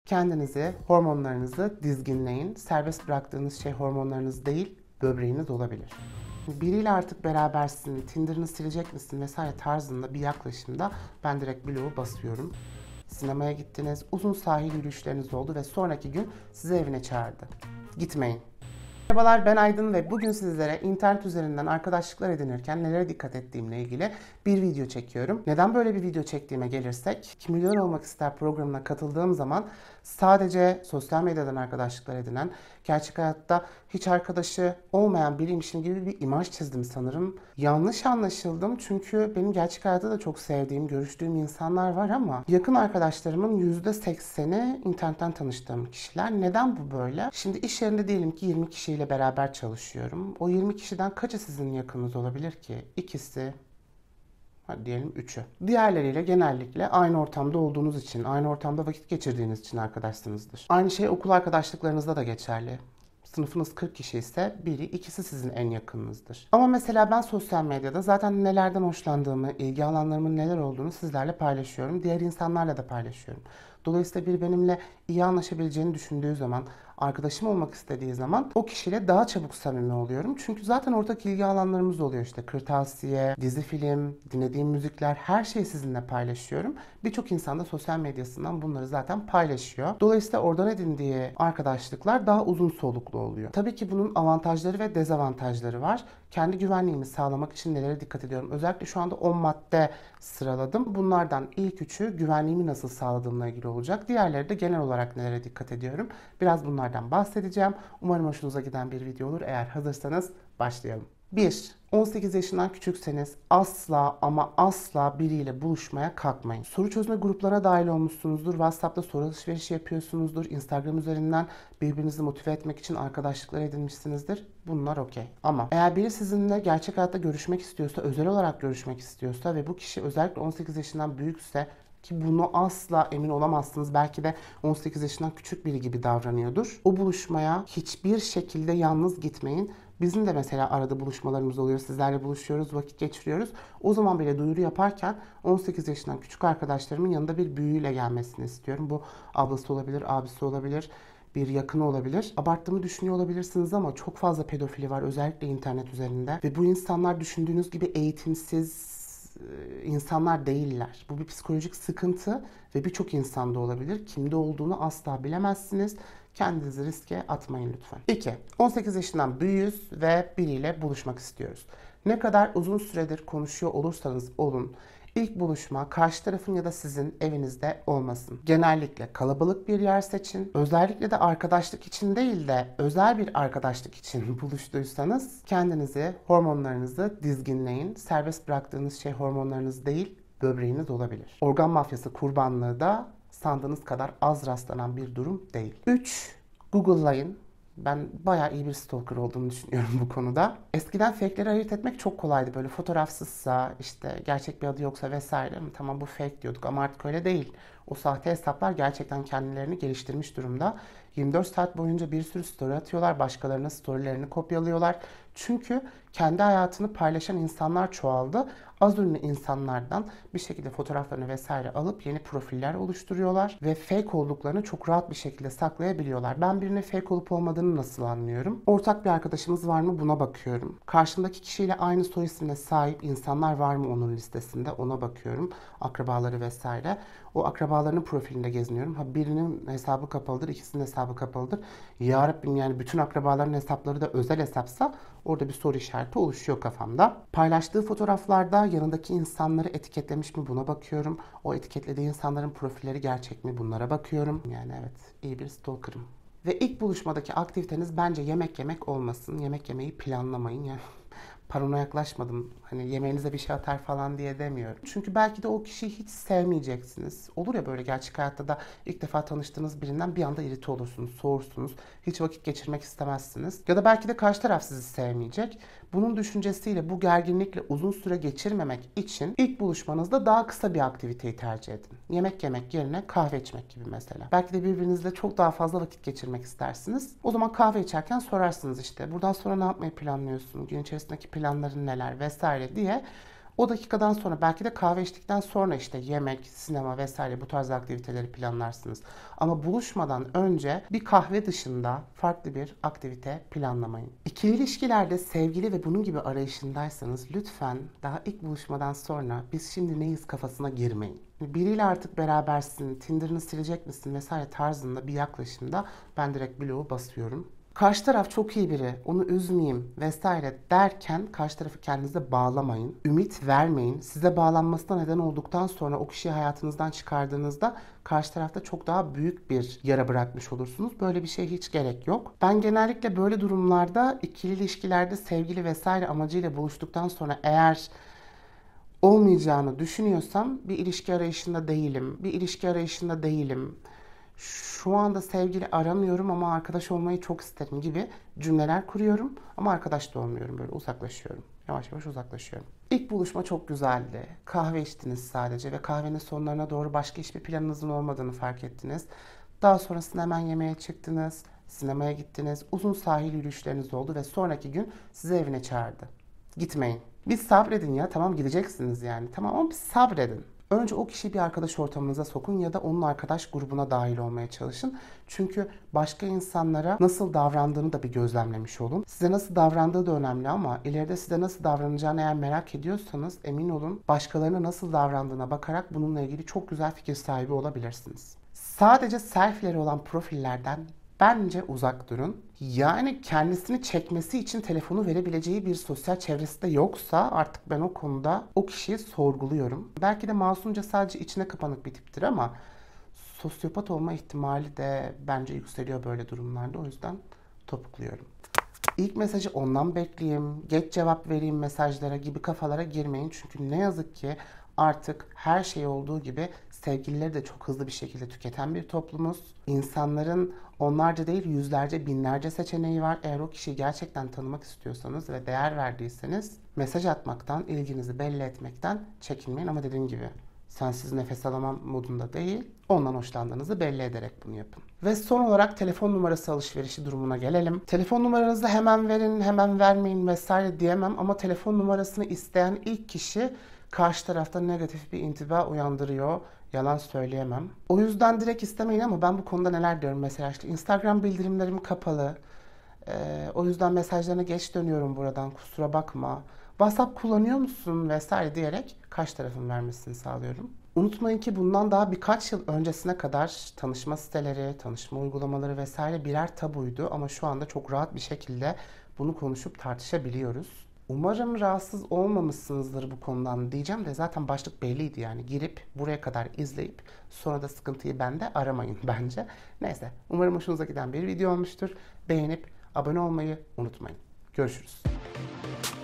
Kendinizi, hormonlarınızı dizginleyin. Serbest bıraktığınız şey hormonlarınız değil, böbreğiniz olabilir. Biriyle artık berabersin, Tinder'ını silecek misin vesaire tarzında bir yaklaşımda ben direkt bloğu basıyorum. Sinemaya gittiniz, uzun sahil yürüyüşleriniz oldu ve sonraki gün sizi evine çağırdı. Gitmeyin. Merhabalar, ben Aydın ve bugün sizlere internet üzerinden arkadaşlıklar edinirken nelere dikkat ettiğimle ilgili bir video çekiyorum. Neden böyle bir video çektiğime gelirsek, Kim Milyoner Olmak İster programına katıldığım zaman sadece sosyal medyadan arkadaşlıklar edinen, gerçek hayatta hiç arkadaşı olmayan biriymişim gibi bir imaj çizdim sanırım. Yanlış anlaşıldım çünkü benim gerçek hayatta da çok sevdiğim, görüştüğüm insanlar var ama yakın arkadaşlarımın %80'i internetten tanıştığım kişiler. Neden bu böyle? Şimdi iş yerinde diyelim ki 20 kişiyle beraber çalışıyorum. O 20 kişiden kaçı sizin yakınınız olabilir ki? İkisi, hadi diyelim 3'ü. Diğerleriyle genellikle aynı ortamda olduğunuz için, aynı ortamda vakit geçirdiğiniz için arkadaşsınızdır. Aynı şey okul arkadaşlıklarınızda da geçerli. Sınıfınız 40 kişi ise biri, ikisi sizin en yakınınızdır. Ama mesela ben sosyal medyada zaten nelerden hoşlandığımı, ilgi alanlarımın neler olduğunu sizlerle paylaşıyorum. Diğer insanlarla da paylaşıyorum. Dolayısıyla biri benimle iyi anlaşabileceğini düşündüğü zaman, arkadaşım olmak istediği zaman o kişiyle daha çabuk samimi oluyorum. Çünkü zaten ortak ilgi alanlarımız oluyor işte. Kırtasiye, dizi film, dinlediğim müzikler, her şeyi sizinle paylaşıyorum. Birçok insan da sosyal medyasından bunları zaten paylaşıyor. Dolayısıyla oradan edindiği arkadaşlıklar daha uzun soluklu oluyor. Tabii ki bunun avantajları ve dezavantajları var. Kendi güvenliğimi sağlamak için nelere dikkat ediyorum? Özellikle şu anda 10 madde sıraladım. Bunlardan ilk 3'ü güvenliğimi nasıl sağladığımla ilgili olacak. Diğerleri de genel olarak nelere dikkat ediyorum. Biraz bunlardan bahsedeceğim. Umarım hoşunuza giden bir video olur. Eğer hazırsanız başlayalım. 1. 18 yaşından küçükseniz asla ama asla biriyle buluşmaya kalkmayın. Soru çözme gruplarına dahil olmuşsunuzdur. WhatsApp'ta soru alışverişi yapıyorsunuzdur. Instagram üzerinden birbirinizi motive etmek için arkadaşlıklar edinmişsinizdir. Bunlar okey. Ama eğer biri sizinle gerçek hayatta görüşmek istiyorsa, özel olarak görüşmek istiyorsa ve bu kişi özellikle 18 yaşından büyükse, ki bunu asla emin olamazsınız. Belki de 18 yaşından küçük biri gibi davranıyordur. O buluşmaya hiçbir şekilde yalnız gitmeyin. Bizim de mesela arada buluşmalarımız oluyor. Sizlerle buluşuyoruz, vakit geçiriyoruz. O zaman bile duyuru yaparken 18 yaşından küçük arkadaşlarımın yanında bir büyüğüyle gelmesini istiyorum. Bu ablası olabilir, abisi olabilir, bir yakını olabilir. Abarttığımı düşünüyor olabilirsiniz ama çok fazla pedofili var özellikle internet üzerinde. Ve bu insanlar düşündüğünüz gibi eğitimsiz insanlar değiller. Bu bir psikolojik sıkıntı ve birçok insanda olabilir. Kimde olduğunu asla bilemezsiniz. Kendinizi riske atmayın lütfen. 2. 18 yaşından büyüğüz ve biriyle buluşmak istiyoruz. Ne kadar uzun süredir konuşuyor olursanız olun, İlk buluşma karşı tarafın ya da sizin evinizde olmasın. Genellikle kalabalık bir yer seçin. Özellikle de arkadaşlık için değil de özel bir arkadaşlık için buluştuysanız kendinizi, hormonlarınızı dizginleyin. Serbest bıraktığınız şey hormonlarınız değil, böbreğiniz olabilir. Organ mafyası kurbanlığı da sandığınız kadar az rastlanan bir durum değil. 3. Google'layın. Ben bayağı iyi bir stalker olduğumu düşünüyorum bu konuda. Eskiden fake'leri ayırt etmek çok kolaydı. Böyle fotoğrafsızsa, işte gerçek bir adı yoksa vesaire. Tamam bu fake diyorduk ama artık öyle değil. O sahte hesaplar gerçekten kendilerini geliştirmiş durumda. 24 saat boyunca bir sürü story atıyorlar. Başkalarının storylerini kopyalıyorlar. Çünkü kendi hayatını paylaşan insanlar çoğaldı. Az ünlü insanlardan bir şekilde fotoğraflarını vesaire alıp yeni profiller oluşturuyorlar. Ve fake olduklarını çok rahat bir şekilde saklayabiliyorlar. Ben birine fake olup olmadığını nasıl anlıyorum? Ortak bir arkadaşımız var mı? Buna bakıyorum. Karşımdaki kişiyle aynı soy ismine sahip insanlar var mı onun listesinde? Ona bakıyorum. Akrabaları vesaire. O akrabalarının profilinde geziniyorum. Ha birinin hesabı kapalıdır, ikisinin hesabı kapalıdır. Ya Rabbim, yani bütün akrabaların hesapları da özel hesapsa orada bir soru işareti oluşuyor kafamda. Paylaştığı fotoğraflarda yanındaki insanları etiketlemiş mi, buna bakıyorum. O etiketlediği insanların profilleri gerçek mi, bunlara bakıyorum. Yani evet, iyi bir stalker'ım. Ve ilk buluşmadaki aktiviteniz bence yemek yemek olmasın. Yemek yemeyi planlamayın. Yani parona yaklaşmadım. Hani yemeğinize bir şey atar falan diye demiyorum. Çünkü belki de o kişiyi hiç sevmeyeceksiniz. Olur ya böyle gerçek hayatta da ilk defa tanıştığınız birinden bir anda irite olursunuz, soğursunuz. Hiç vakit geçirmek istemezsiniz. Ya da belki de karşı taraf sizi sevmeyecek. Bunun düşüncesiyle, bu gerginlikle uzun süre geçirmemek için ilk buluşmanızda daha kısa bir aktiviteyi tercih edin. Yemek yemek yerine kahve içmek gibi mesela. Belki de birbirinizle çok daha fazla vakit geçirmek istersiniz. O zaman kahve içerken sorarsınız işte. Buradan sonra ne yapmayı planlıyorsun? Gün içerisindeki planların neler vesaire diye O dakikadan sonra belki de kahve içtikten sonra işte yemek, sinema vesaire bu tarz aktiviteleri planlarsınız. Ama buluşmadan önce bir kahve dışında farklı bir aktivite planlamayın. İkili ilişkilerde sevgili ve bunun gibi arayışındaysanız lütfen daha ilk buluşmadan sonra biz şimdi neyiz kafasına girmeyin. Biriyle artık berabersin, Tinder'ını silecek misin vesaire tarzında bir yaklaşımda ben direkt bloğu basıyorum. Karşı taraf çok iyi biri, onu üzmeyeyim vesaire derken karşı tarafı kendinize bağlamayın. Ümit vermeyin. Size bağlanmasına neden olduktan sonra o kişiyi hayatınızdan çıkardığınızda karşı tarafta çok daha büyük bir yara bırakmış olursunuz. Böyle bir şey hiç gerek yok. Ben genellikle böyle durumlarda ikili ilişkilerde sevgili vesaire amacıyla buluştuktan sonra eğer olmayacağını düşünüyorsam bir ilişki arayışında değilim. Şu anda sevgili aramıyorum ama arkadaş olmayı çok isterim gibi cümleler kuruyorum ama arkadaş da olmuyorum, böyle uzaklaşıyorum. Yavaş yavaş uzaklaşıyorum. İlk buluşma çok güzeldi. Kahve içtiniz sadece ve kahvenin sonlarına doğru başka hiçbir planınızın olmadığını fark ettiniz. Daha sonrasında hemen yemeğe çıktınız, sinemaya gittiniz, uzun sahil yürüyüşleriniz oldu ve sonraki gün sizi evine çağırdı. Gitmeyin. Bir sabredin ya, tamam gideceksiniz yani. Tamam ama bir sabredin. Önce o kişiyi bir arkadaş ortamınıza sokun ya da onun arkadaş grubuna dahil olmaya çalışın. Çünkü başka insanlara nasıl davrandığını da bir gözlemlemiş olun. Size nasıl davrandığı da önemli ama ileride size nasıl davranacağını eğer merak ediyorsanız emin olun başkalarına nasıl davrandığına bakarak bununla ilgili çok güzel fikir sahibi olabilirsiniz. Sadece selfie'leri olan profillerden bence uzak durun. Yani kendisini çekmesi için telefonu verebileceği bir sosyal çevresi de yoksa artık ben o konuda o kişiyi sorguluyorum. Belki de masumca sadece içine kapanık bir tiptir ama sosyopat olma ihtimali de bence yükseliyor böyle durumlarda. O yüzden topukluyorum. İlk mesajı ondan bekleyeyim, geç cevap vereyim mesajlara gibi kafalara girmeyin. Çünkü ne yazık ki artık her şey olduğu gibi sevgilileri de çok hızlı bir şekilde tüketen bir toplumuz. İnsanların onlarca değil yüzlerce, binlerce seçeneği var. Eğer o kişiyi gerçekten tanımak istiyorsanız ve değer verdiyseniz mesaj atmaktan, ilginizi belli etmekten çekinmeyin. Ama dediğim gibi sensiz nefes alamam modunda değil, ondan hoşlandığınızı belli ederek bunu yapın. Ve son olarak telefon numarası alışverişi durumuna gelelim. Telefon numaranızı hemen verin, hemen vermeyin vesaire diyemem ama telefon numarasını isteyen ilk kişi karşı tarafta negatif bir intiba uyandırıyor. Yalan söyleyemem. O yüzden direkt istemeyin ama ben bu konuda neler diyorum mesela işte Instagram bildirimlerim kapalı. O yüzden mesajlarına geç dönüyorum buradan, kusura bakma. WhatsApp kullanıyor musun vesaire diyerek karşı tarafın vermesini sağlıyorum. Unutmayın ki bundan daha birkaç yıl öncesine kadar tanışma siteleri, tanışma uygulamaları vesaire birer tabuydu ama şu anda çok rahat bir şekilde bunu konuşup tartışabiliyoruz. Umarım rahatsız olmamışsınızdır bu konudan diyeceğim de zaten başlık belliydi yani. Girip buraya kadar izleyip sonra da sıkıntıyı bende aramayın bence. Neyse, umarım hoşunuza giden bir video olmuştur. Beğenip abone olmayı unutmayın. Görüşürüz.